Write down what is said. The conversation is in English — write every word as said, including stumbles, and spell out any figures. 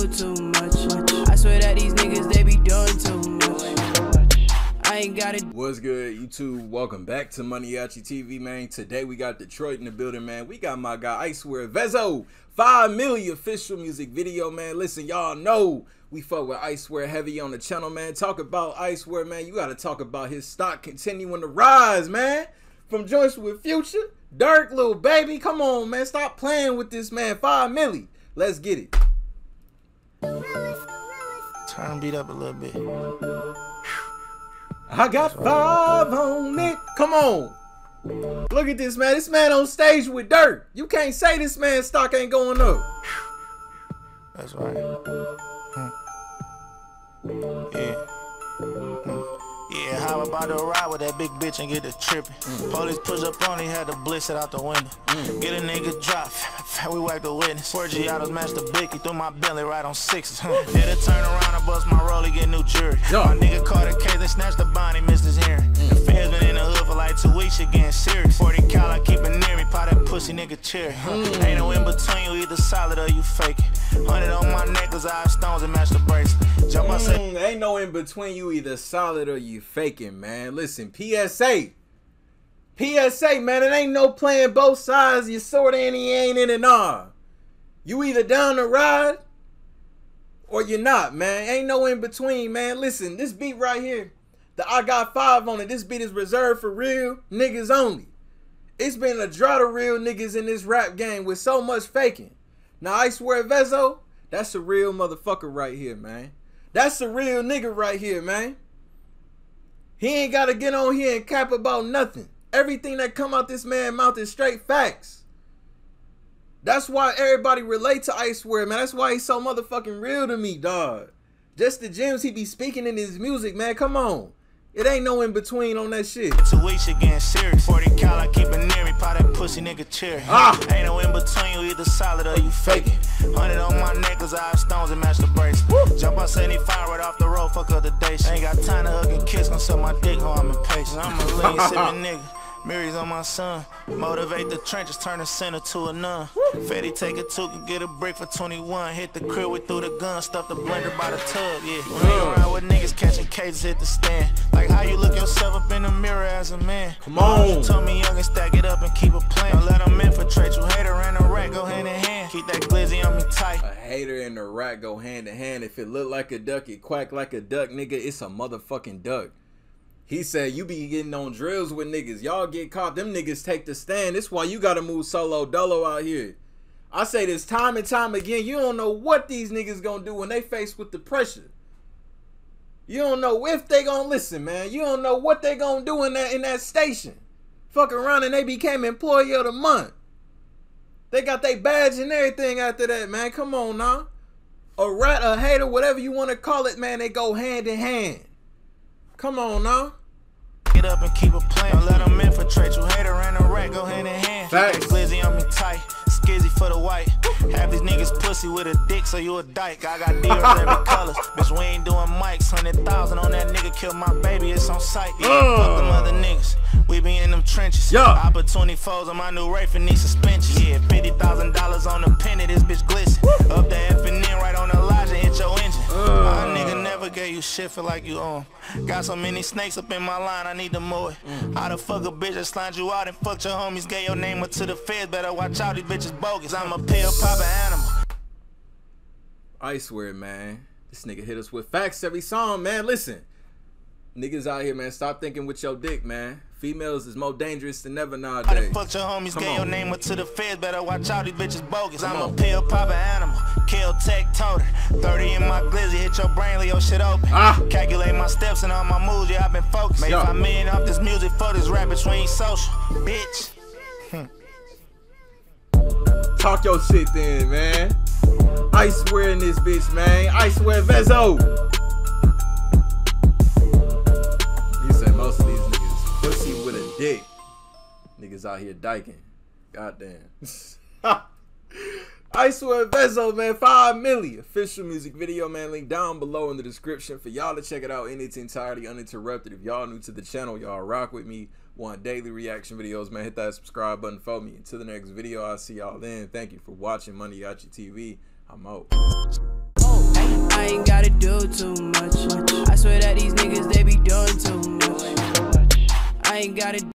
doing too much. I swear that these niggas, they be doing too much. I ain't got it. What's good, YouTube? Welcome back to MANIACITV, man. Today we got Detroit in the building, man. We got my guy Icewear Vezzo, five Milli official music video, man. Listen, y'all know we fuck with Icewear heavy on the channel, man. Talk about Icewear, man. You gotta talk about his stock continuing to rise, man. From joints with Future, Dirk, little baby. Come on, man. Stop playing with this, man. Five Milli. Let's get it. Turn beat up a little bit. I got five on it. Come on. Look at this, man. This man on stage with Dirk. You can't say this man's stock ain't going up. That's right. Hmm. Yeah. Hmm. Yeah, how about to ride with that big bitch and get the tripping? Mm. Police push up on, he had to blitz it out the window. Mm. Get a nigga drop, we whack the witness. Four G autos match the blicky, threw my Bentley right on sixes. Huh. Did a turn around and bust my rollie, get new jury. Yo. My nigga caught a case, they snatched the bond, he missed his hearing. Mm. The feds been in the hood for like two weeks, shit getting serious. forty cal, I keep it near me, pop that pussy nigga cherry. Huh. Mm. Ain't no in between, you either solid or you fake it. Hundred on my neck, cause I have stones and match the bracelet. Jump, I say. Mm, ain't no in between, you either solid or you faking, man. Listen, P S A. P S A, man, it ain't no playing both sides. You sorta and he ain't in and all. You either down to ride or you're not, man. Ain't no in between, man. Listen, this beat right here, the I got five on it. This beat is reserved for real niggas only. It's been a drought of real niggas in this rap game with so much faking. Now, Icewear Vezzo, that's a real motherfucker right here, man. That's a real nigga right here, man. He ain't got to get on here and cap about nothing. Everything that come out this man's mouth is straight facts. That's why everybody relate to Icewear, man. That's why he's so motherfucking real to me, dog. Just the gems he be speaking in his music, man. Come on. It ain't no in between on that shit. Two weeks shit getting serious. forty cal, I keep it near me, pop that pussy nigga cherry. Ah. Ain't no in between, you either solid or you faking. Hundred on my neck, cause I have stones and match the bracelet. Woo. Jump on seventy-five right off the road, fuck up the day. Ain't got time to hug and kiss, gon' suck my dick, ho, I'm impatient. I'm a lean sippin' nigga. Mary's on my son. Motivate the trenches, turn the center to a nun. Fetty take a two, can get a brick for twenty-one. Hit the crib, we threw the gun, stuff the blender by the tub, yeah. Hang around with niggas catching cases, hit the stand. Like how you look yourself up in the mirror as a man. Come on. You told me young and stack it up and keep a plan. Don't let them infiltrate you. Hater and a rat go hand in hand. Keep that glizzy on me tight. A hater and a rat go hand in hand. If it look like a duck, it quack like a duck, nigga. It's a motherfucking duck. He said you be getting on drills with niggas. Y'all get caught. Them niggas take the stand. That's why you gotta move solo dolo out here. I say this time and time again. You don't know what these niggas gonna do when they faced with the pressure. You don't know if they gonna listen, man. You don't know what they gonna do in that in that station. Fuck around and they became employee of the month. They got their badge and everything after that, man. Come on now. A rat, a hater, whatever you want to call it, man. They go hand in hand. Come on now. Get up and keep a plan. Don't let them infiltrate you. Hater and a rat go hand in hand. Facts. Keep that glizzy on me tight. Skizzy for the white. Have these niggas pussy with a dick, so you a dyke. I got deals every colors. Bitch, we ain't doing mics. Hundred thousand on that nigga. Kill my baby. It's on sight. Yeah, uh. Fuck them other niggas. We be in them trenches. Yeah. Opportunity foes on my new Wraith and need suspension. Yeah, fifty thousand dollars on the penny. This bitch glisten. Woo. Up the F and N right on the lodge and hit your engine. Uh. My nigga never gave you shit, feel like you own. Got so many snakes up in my line, I need to mow it. Mm. How the fuck a bitch that slimed you out and fucked your homies, gave your name up to the feds? Better watch out, these bitches bogus. I'm a pill poppin' animal. Icewear, man. This nigga hit us with facts every song, man. Listen. Niggas out here, man, stop thinking with your dick, man. Females is more dangerous than ever nowadays. How the fuck your homies, Come gave on. your name up to the feds? Better watch out, these bitches bogus. Come I'm on. a pill poppin' animal. Kill tech toter. thirty in my glizzy, hit your brain, leave your shit open. Ah. Calculate my steps and all my moves, yeah, I been focused. Made five million off this music for this rap between social. Bitch. Hmm. Talk your shit then, man. Icewear in this bitch, man. Icewear Vezzo. He said most of these niggas pussy with a dick. Niggas out here dyking. Goddamn. Icewear Vezzo, man. five Milli official music video, man. Link down below in the description for y'all to check it out in its entirety, uninterrupted. If y'all new to the channel, y'all rock with me. Want daily reaction videos, man, hit that subscribe button for me. Until the next video, I'll see y'all then. Thank you for watching MANIACITV. I'm out. I ain't gotta do too much. I swear that these niggas, they be doing too much. I ain't gotta